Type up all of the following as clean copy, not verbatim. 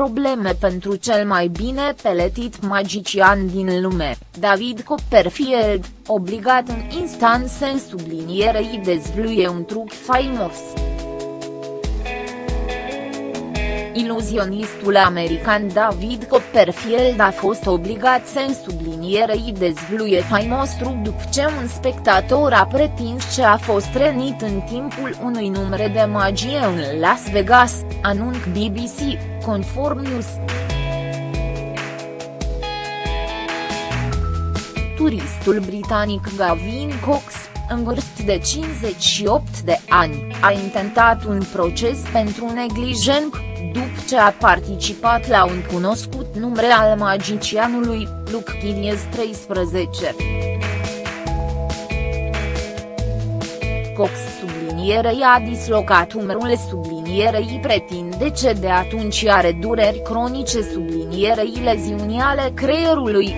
probleme pentru cel mai bine pregătit magician din lume, David Copperfield, obligat în instanță în sublinierei dezvăluie un truc faimos. Iluzionistul american David Copperfield a fost obligat să sublinierei dezvăluie faimos truc după ce un spectator a pretins că a fost rănit în timpul unui număr de magie în Las Vegas, anunț BBC, conform News. Turistul britanic Gavin Cox, în vârstă de 58 de ani, a intentat un proces pentru neglijență, după ce a participat la un cunoscut număr al magicianului, Luke Kidies 13. Cox sublinierei a dislocat umărul sublinierei pretinde că de atunci are dureri cronice sublinierei leziuni ale creierului.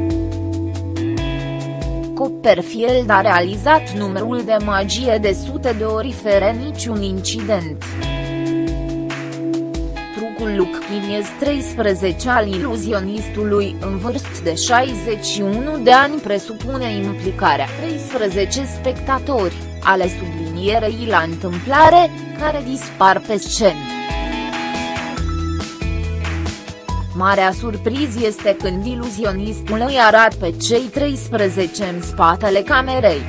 Copperfield a realizat numărul de magie de sute de ori fără niciun incident. Trucul Luke Kidies 13 al iluzionistului în vârstă de 61 de ani presupune implicarea 13 spectatori, ale sublinierei la întâmplare, care dispar pe scenă. Marea surpriză este când iluzionistul îi arată pe cei 13 în spatele camerei.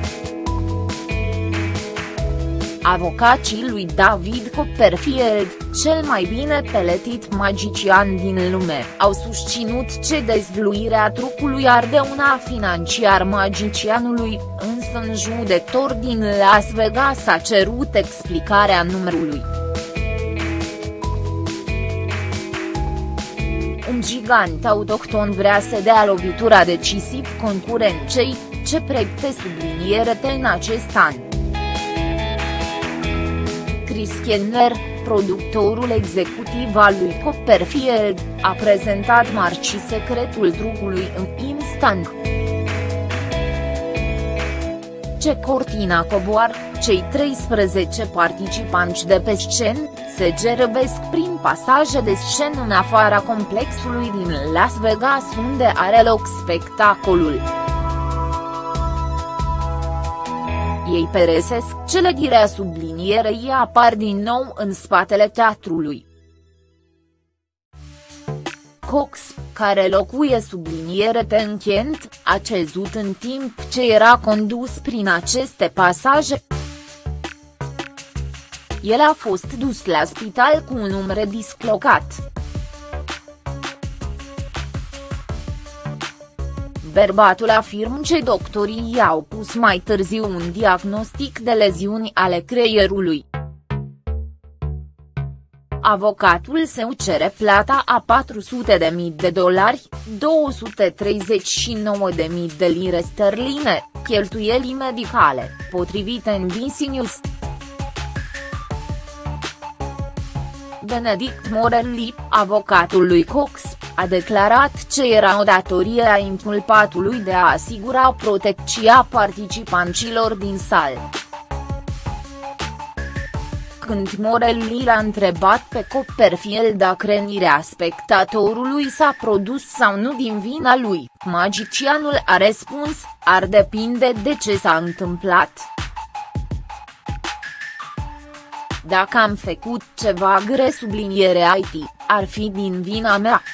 Avocații lui David Copperfield, cel mai bine pregătit magician din lume, au susținut că dezvăluirea trucului ar dăuna financiar magicianului, însă un judecător din Las Vegas a cerut explicarea numărului. Un gigant autohton vrea să dea lovitura decisiv concurenței, ce pregătește subliniere în acest an. Chris Kenner, productorul executiv al lui Copperfield, a prezentat marți secretul trucului în instant. Ce cortina coboară, cei 13 participanți de pe scenă se gerăbesc prin pasaje de scenă în afara complexului din Las Vegas unde are loc spectacolul. Ei peresesc clădirea sublinierei apar din nou în spatele teatrului. Cox, care locuie subliniere în Kent, a cezut în timp ce era condus prin aceste pasaje. El a fost dus la spital cu un umăr dislocat. Bărbatul afirmă că doctorii i-au pus mai târziu un diagnostic de leziuni ale creierului. Avocatul său cere plata a $400.000, 239.000 de lire sterline, cheltuieli medicale, potrivit NBC News. Benedict Morelli, avocatul lui Cox, a declarat că era o datorie a inculpatului de a asigura protecția participanților din sală. Când Morelli l-a întrebat pe Copperfield dacă rănirea spectatorului s-a produs sau nu din vina lui, magicianul a răspuns, ar depinde de ce s-a întâmplat. Dacă am făcut ceva greș subliniere IT, ar fi din vina mea.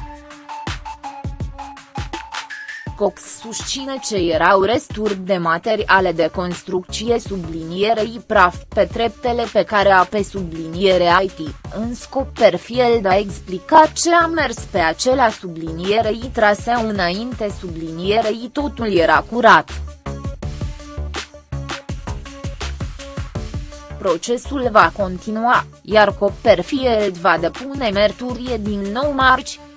Cox susține că erau resturi de materiale de construcție sublinierei praf pe treptele pe care a pe subliniere IT, însă Copperfield a explicat că a mers pe acela sublinierei traseu înainte sublinierei totul era curat. Procesul va continua, iar Copperfield va depune mărturie din nou marți,